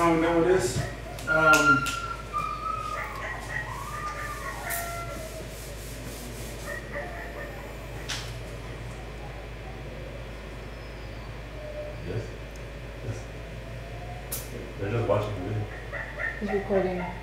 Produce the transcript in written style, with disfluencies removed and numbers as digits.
don't know what it is. Yes. They're just watching the video. He's recording.